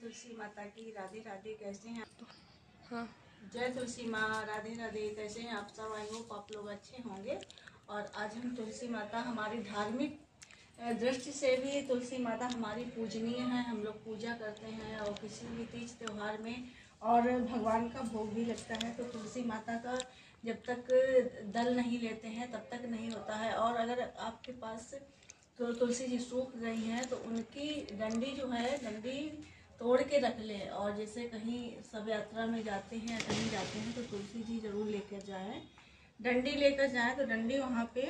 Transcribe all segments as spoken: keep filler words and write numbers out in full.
तुलसी माता की। राधे राधे। कैसे हैं आप? हाँ। जय तुलसी माँ। राधे राधे। कैसे हैं आप सब? आई होप आप लोग अच्छे होंगे। और आज हम तुलसी माता, हमारी धार्मिक दृष्टि से भी तुलसी माता हमारी पूजनीय है। हम लोग पूजा करते हैं और किसी भी तीज त्यौहार में और भगवान का भोग भी लगता है। तो तुलसी माता का जब तक दल नहीं लेते हैं तब तक नहीं होता है। और अगर आपके पास तो तुलसी जी सूख गई हैं तो उनकी डंडी जो है, डंडी तोड़ के रख लें। और जैसे कहीं सब यात्रा में जाते हैं, कहीं जाते हैं तो तुलसी जी जरूर लेकर जाएं। डंडी लेकर जाएं तो डंडी वहाँ पे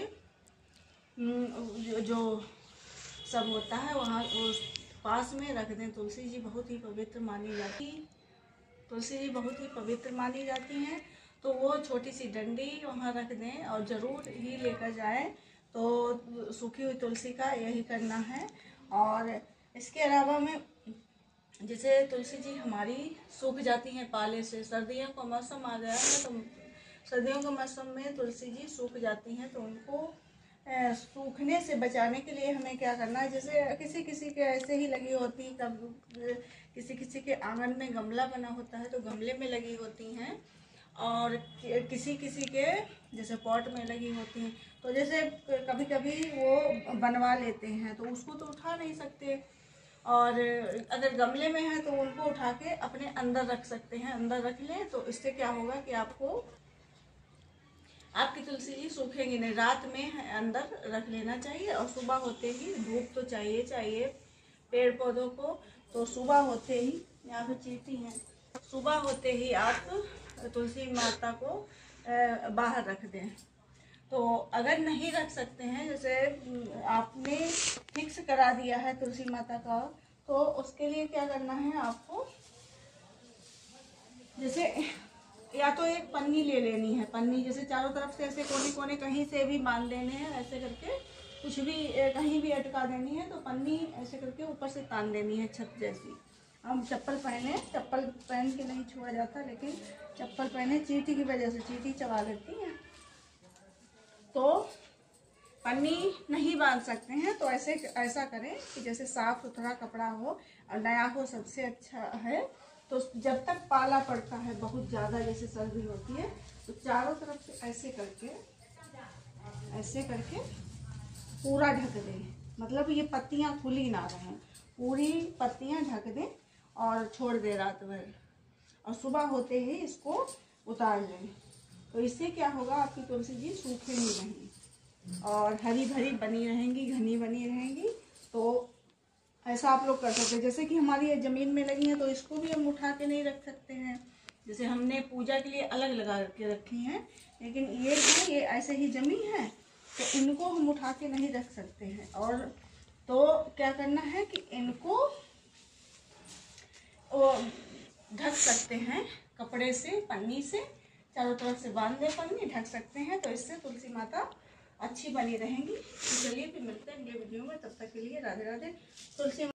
जो, जो सब होता है वहाँ उस पास में रख दें। तुलसी जी बहुत ही पवित्र मानी जाती तुलसी जी बहुत ही पवित्र मानी जाती हैं। तो वो छोटी सी डंडी वहाँ रख दें और ज़रूर ही लेकर जाएं। तो सूखी हुई तुलसी का यही करना है। और इसके अलावा में जैसे तुलसी जी हमारी सूख जाती हैं पाले से, सर्दियों का मौसम आ गया है तो सर्दियों के मौसम में तुलसी जी सूख जाती हैं। तो उनको सूखने से बचाने के लिए हमें क्या करना है, जैसे किसी किसी के ऐसे ही लगी होती, कब किसी किसी के आंगन में गमला बना होता है तो गमले में लगी होती हैं, और किसी किसी के जैसे पॉट में लगी होती हैं। तो जैसे कभी कभी वो बनवा लेते हैं तो उसको तो उठा नहीं सकते, और अगर गमले में है तो उनको उठा के अपने अंदर रख सकते हैं। अंदर रख लें तो इससे क्या होगा कि आपको आपकी तुलसी जी सूखेंगी नहीं। रात में अंदर रख लेना चाहिए और सुबह होते ही धूप तो चाहिए चाहिए पेड़ पौधों को। तो सुबह होते ही, यहाँ पे चींटी हैं, सुबह होते ही आप तुलसी माता को बाहर रख दें। तो अगर नहीं रख सकते हैं, जैसे आपने फिक्स करा दिया है तुलसी माता का, तो उसके लिए क्या करना है आपको, जैसे या तो एक पन्नी ले लेनी है। पन्नी जैसे चारों तरफ से ऐसे कोने कोने कहीं से भी बांध लेने हैं, ऐसे करके कुछ भी कहीं भी अटका देनी है। तो पन्नी ऐसे करके ऊपर से तान देनी है छत जैसी। हम चप्पल पहने, चप्पल पहन के नहीं छुआ जाता, लेकिन चप्पल पहने चींटी की वजह से, चींटी चबा लेती है। तो पन्नी नहीं बांध सकते हैं तो ऐसे ऐसा करें कि जैसे साफ सुथरा कपड़ा हो और नया हो, सबसे अच्छा है। तो जब तक पाला पड़ता है बहुत ज़्यादा, जैसे सर्दी होती है, तो चारों तरफ से ऐसे करके ऐसे करके पूरा ढक दें। मतलब ये पत्तियां खुली ना रहें, पूरी पत्तियां ढक दें और छोड़ दें रात भर, और सुबह होते ही इसको उतार लें। तो इससे क्या होगा, आपकी तुलसी जी सूखेंगी नहीं और हरी भरी बनी रहेंगी, घनी बनी रहेंगी। तो ऐसा आप लोग कर सकते हैं। जैसे कि हमारी ये ज़मीन में लगी है तो इसको भी हम उठा के नहीं रख सकते हैं। जैसे हमने पूजा के लिए अलग लगा के रखी हैं, लेकिन ये है, ये ऐसे ही जमी है तो इनको हम उठा के नहीं रख सकते हैं। और तो क्या करना है कि इनको ढक सकते हैं कपड़े से, पन्नी से, चारों तरफ से बांध दे पन्नी, ढक सकते हैं। तो इससे तुलसी माता अच्छी बनी रहेंगी। तो चलिए फिर मिलते हैं अगले वीडियो में, तब तक के लिए राधे राधे। तुलसी